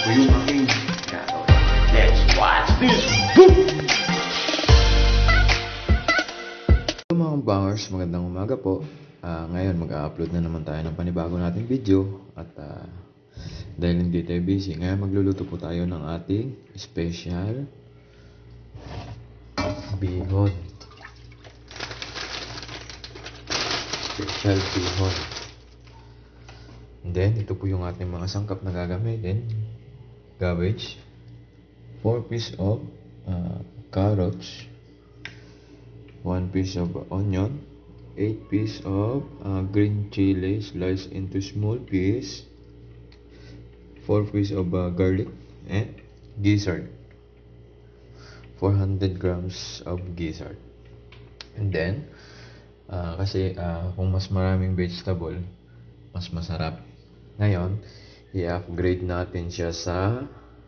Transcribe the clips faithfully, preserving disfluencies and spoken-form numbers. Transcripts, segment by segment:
yung aking gagawin. Let's watch this book! Hello mga bangers, magandang umaga po. Uh, ngayon mag-upload na naman tayo ng panibago nating video. At uh, dahil hindi tayo busy, ngayon magluluto po tayo ng ating special bihon. Special bihon. And then, ito po yung ating mga sangkap na gagamitin. Cabbage, four piece of uh, carrots, one piece of onion, eight piece of uh, green chili sliced into small piece, four piece of uh, garlic, and gizzard, four hundred grams of gizzard. And then, uh, kasi uh, kung mas maraming vegetable, mas masarap. Ngayon, i-upgrade natin siya sa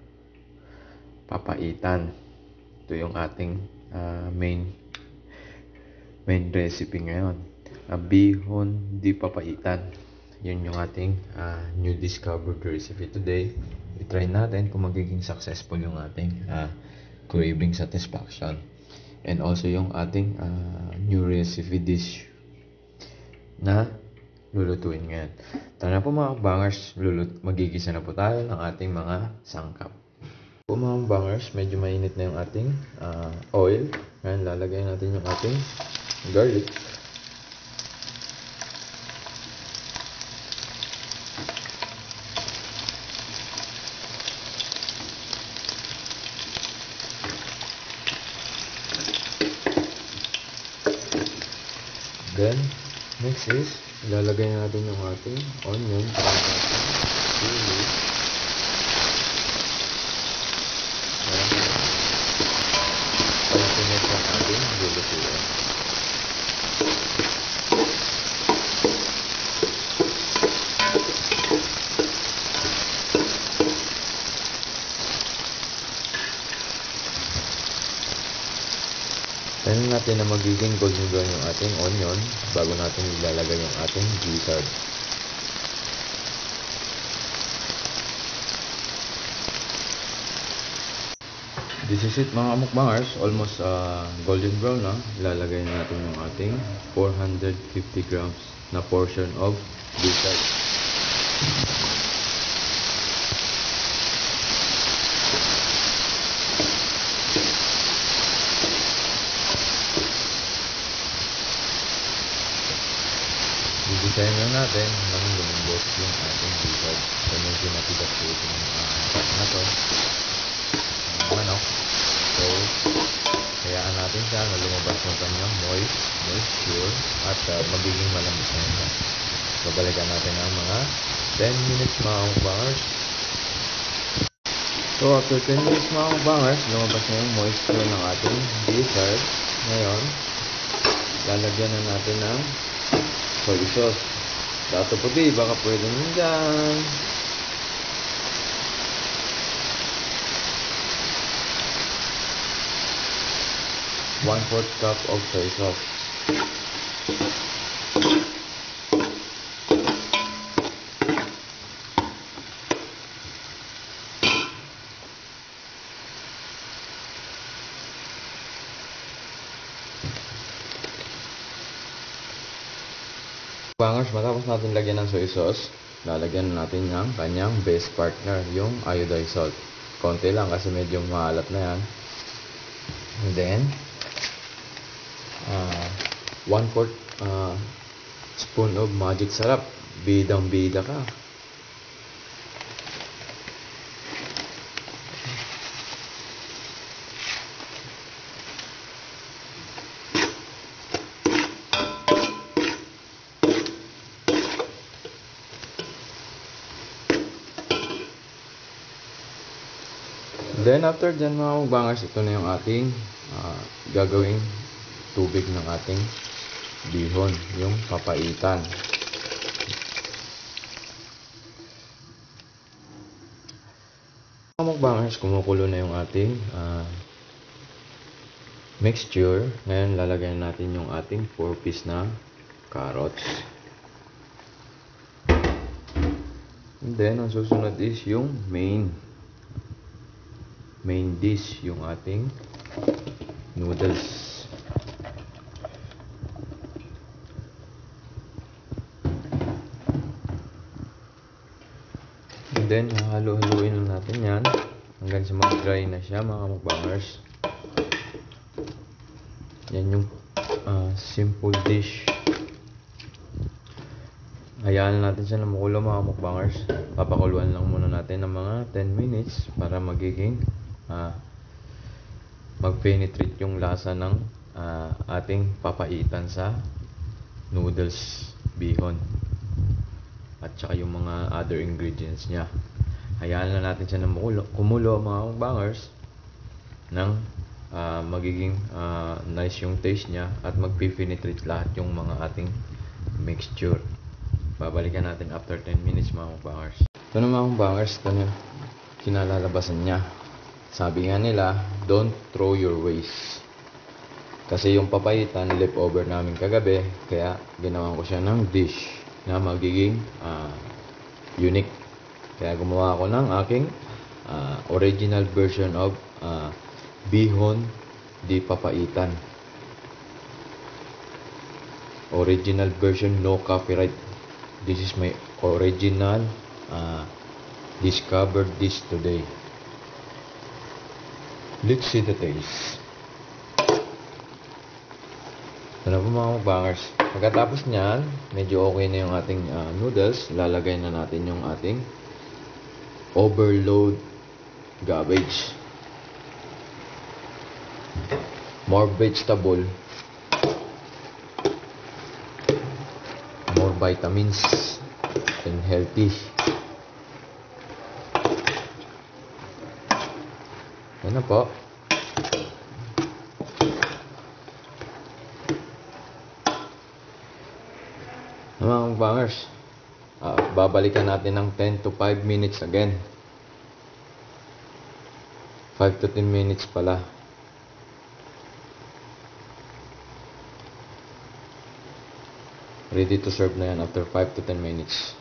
papaitan. Ito yung ating uh, main main recipe ngayon. Uh, bihon di papaitan. Yun yung ating uh, new discovered recipe today. I-try natin kung magiging successful yung ating uh, craving satisfaction. And also yung ating uh, new recipe dish na lulutuin ngayon. Tara na po mga bangers, lulut magigisa na po tayo ng ating mga sangkap. Po mga bangers, medyo mainit na yung ating uh, oil. Ngayon lalagay natin yung ating garlic. Then, next is, ilalagay natin yung ating onion, chili, para pinag ang ating lulutuin. Tignan natin na magiging golden brown yung ating onion bago natin ilalagay yung ating gizzard. This is it mga mukbangers, almost uh, golden brown na. Ilalagay natin yung ating four hundred fifty grams na portion of gizzard. Bibisayin lang natin nang lumambot yung ating gizzard. So medyo matigas po itong uh, na to. Uh, manok. So, hayaan natin siya na lumabas yung kanyang moist, moisture at uh, magiging malambot na yun. Babalikan natin ang mga ten minutes mga bangers. So after ten minutes mga bangers, lumabas na yung moisture ng ating gizzard. Ngayon, lalagyan na natin ng soy sauce. Dato puti, baka pwede nyo dyan. one fourth cup of soy sauce. Bangers, matapos natin lagyan ng soy sauce, lalagyan natin ng kanyang best partner, yung iodized salt. Konti lang kasi medyo maalat na yan. And then, uh, one fourth uh, spoon of magic sarap. Bidang bida ka. Then after dyan mga bangers, ito na yung ating uh, gagawing tubig ng ating bihon, yung papaitan. Mga bangers, kumukulo na yung ating uh, mixture. Ngayon lalagyan natin yung ating four piece na carrots. And then ang susunod is yung main main dish, yung ating noodles. And then, halo-haluin lang natin yan hanggang sa mag-dry na siya, mga mukbangers. Yan yung uh, simple dish. Hayaan natin siya na makulo, mga mukbangers. Papakuluan lang muna natin ng mga ten minutes para magiging uh, mag-penetrate yung lasa ng uh, ating papaitan sa noodles bihon at saka yung mga other ingredients niya. Hayaan na natin siya na makulo, kumulo, mga mukbangers, ng uh, magiging uh, nice yung taste niya at mag-penetrate lahat yung mga ating mixture. Babalikan natin after ten minutes, mga mukbangers. Ito na, mga mukbangers, ito na kinalalabasan niya. Sabi nga nila, don't throw your waste. Kasi yung papaitan, leftover namin kagabi, kaya ginawan ko siya ng dish na magiging uh, unique. Kaya gumawa ako ng aking uh, original version of uh, bihon di papaitan. Original version, no copyright. This is my original uh, discovered this today. Let's see the taste. Ito na po, mga mukbangers. Pagkatapos niyan, medyo okay na yung ating uh, noodles. Lalagay na natin yung ating overload garbage. More vegetable, more vitamins, and healthy. Yan na po. Mga mukbangers, uh, babalikan natin ng ten to five minutes again. five to ten minutes pala. Ready to serve na yan after five to ten minutes.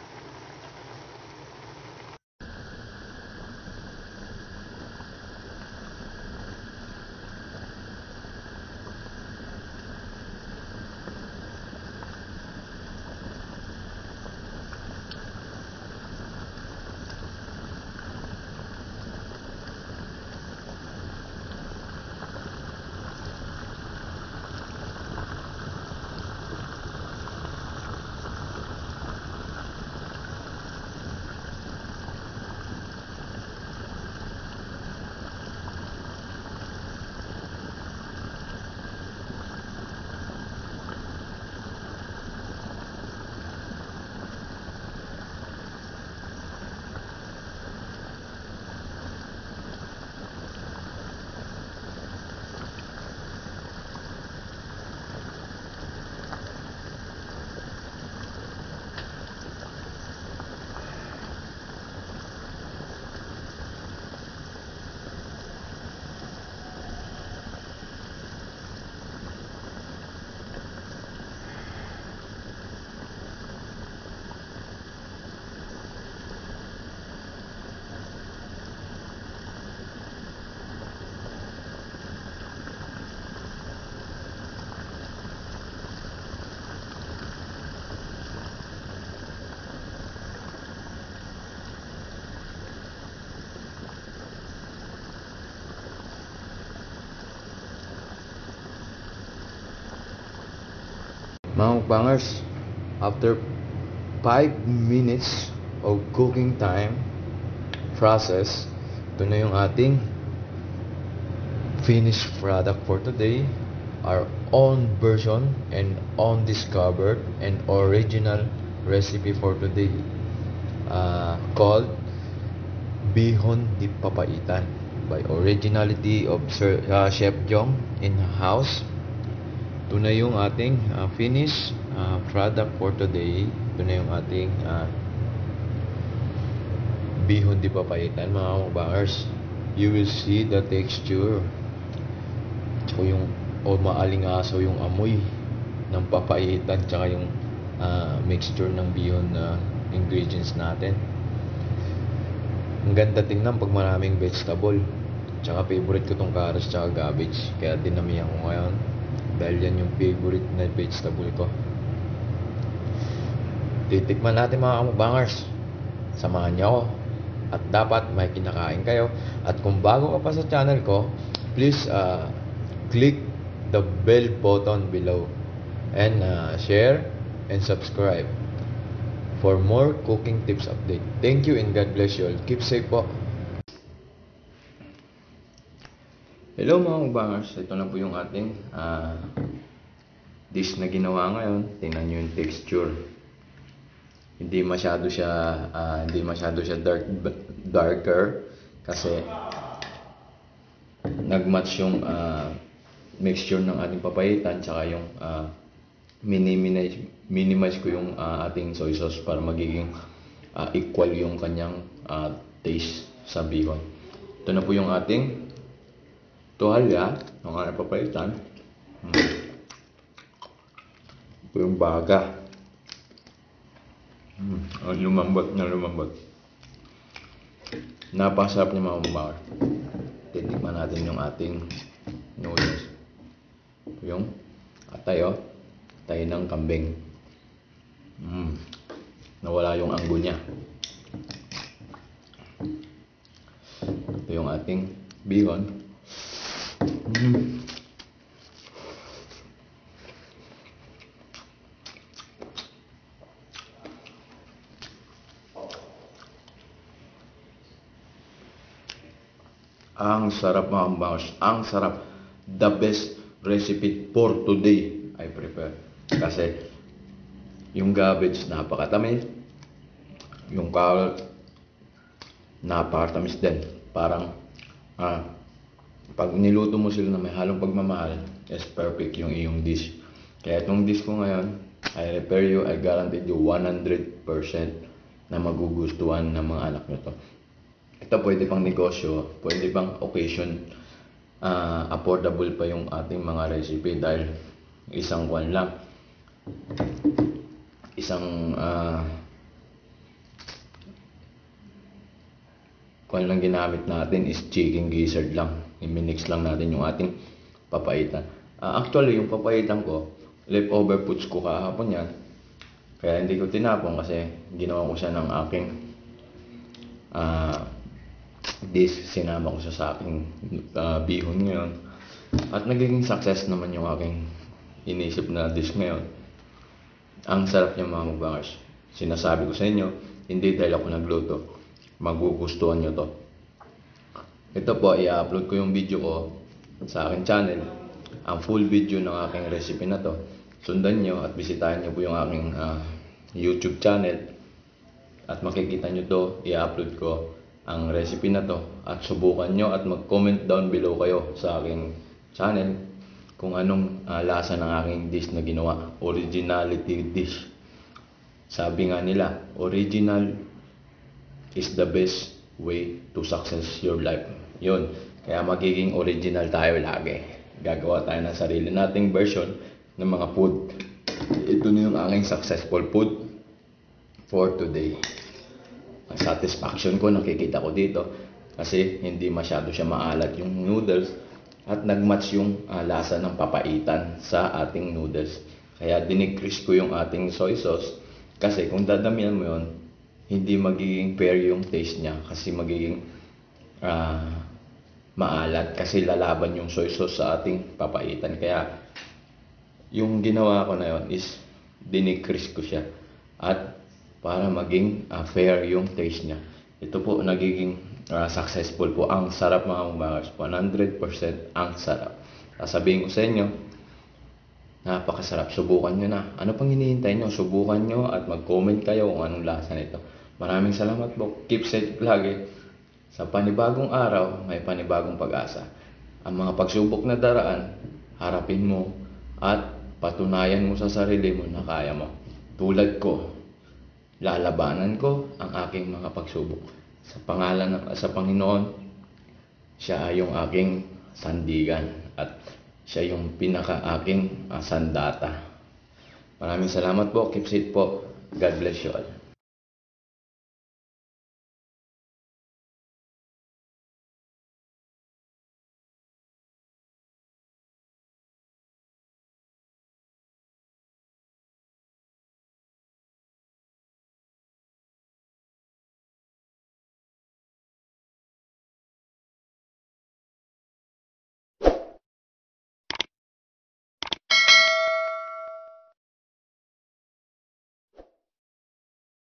Mga mukbangers, after five minutes of cooking time process, ito na yung ating finished product for today. Our own version and own discovered and original recipe for today, uh, called Bihon di Papaitan by originality of Sir, uh, Chef Jong in-house. Ito na yung ating uh, finished uh, product for today. Ito na yung ating uh, bihon di papaitan, mga mukbangers. You will see the texture. Tsaka yung o maalingaso yung amoy ng papaitan tsaka yung uh, mixture ng bihon na uh, ingredients natin. Ang ganda tingnan pag maraming vegetable. Tsaka favorite ko tong carrots tsaka cabbage. Kaya dinamihan ko ngayon. Dahil yan yung favorite na vegetable ko. Titikman natin mga kamukbangers. Samahan niyo ako. At dapat may kinakain kayo. At kung bago ka pa sa channel ko, please uh, click the bell button below. And uh, share and subscribe for more cooking tips update. Thank you and God bless you all. Keep safe po. Hello mga kamukbangers. Ito na po yung ating uh, dish na ginawa ngayon. Tingnan nyo yung texture. Hindi masyado siya uh, hindi masyado siya dark darker kasi nagmatch yung uh, mixture ng ating papayitan tsaka yung uh, minimize minimize ko yung uh, ating soy sauce para magiging uh, equal yung kanyang uh, taste sa bihon. Ito na po yung ating tuwalya ng ating papayitan. Hmm. Ito yung baga. Hmm, lumambot na lumambot. Napakasarap niya mga kumbaker. Titikman natin yung ating noodles. Yung atay oh. Atay ng kambing. Hmm. Nawala yung anggo niya. Ito yung ating bihon. Hmm. Ang sarap mga kamukbangers. Ang sarap. The best recipe for today I prepare. Kasi yung cabbage napakatamis. Yung carrot napakatamis din. Parang ah, pag niluto mo sila na may halong pagmamahal, is perfect yung iyong dish. Kaya itong dish ko ngayon, I prepare you, I guarantee you one hundred percent na magugustuhan ng mga anak nyo to. Ito pwede pang negosyo, pwede pang occasion, uh, affordable pa yung ating mga recipe dahil isang kwan lang, isang uh, kwan lang ginamit natin is chicken gizzard lang. I-mix lang natin yung ating papaitan. Uh, actually, yung papaitan ko, leftover foods ko kahapon yan. Kaya hindi ko tinapon kasi ginawa ko siya ng aking uh, dish, sinama ko sa aking uh, bihon ngayon at nagiging success naman yung aking inisip na dish ngayon. Ang sarap niya mga mukbangers. Sinasabi ko sa inyo, hindi dahil ako nagluto, magugustuhan nyo to. Ito po, i-upload ko yung video ko sa aking channel, ang full video ng aking recipe na to. Sundan nyo at bisitahin nyo po yung aking uh, YouTube channel at makikita nyo to, i-upload ko ang recipe na to at subukan nyo at mag-comment down below kayo sa aking channel kung anong uh, lasa ng aking dish na ginawa. Originality dish. Sabi nga nila, original is the best way to success your life. Yun, kaya magiging original tayo lagi. Gagawa tayo ng sarili nating version ng mga food. Ito na yung aking successful food for today. Ang satisfaction ko nakikita ko dito kasi hindi masyado siya maalat yung noodles at nagmatch yung uh, lasa ng papaitan sa ating noodles. Kaya dinecrease ko yung ating soy sauce kasi kung dadamihan mo yun, hindi magiging fair yung taste niya kasi magiging uh, maalat kasi lalaban yung soy sauce sa ating papaitan. Kaya yung ginawa ko na yun is dinecrease ko siya at para maging uh, fair yung taste niya. Ito po nagiging uh, successful po. Ang sarap mga kumbakas. one hundred percent ang sarap. Sasabihin ko sa inyo, napakasarap. Subukan nyo na. Ano pang hinihintay nyo? Subukan nyo at mag-comment kayo kung anong lasa nito. Maraming salamat po. Keep safe lagi. Sa panibagong araw, may panibagong pag-asa. Ang mga pagsubok na daraan, harapin mo at patunayan mo sa sarili mo na kaya mo. Tulad ko, lalabanan ko ang aking mga pagsubok. Sa pangalan ng sa Panginoon, siya ay yung aking sandigan at siya yung pinaka-aking uh, sandata. Maraming salamat po. Keep safe po. God bless you all.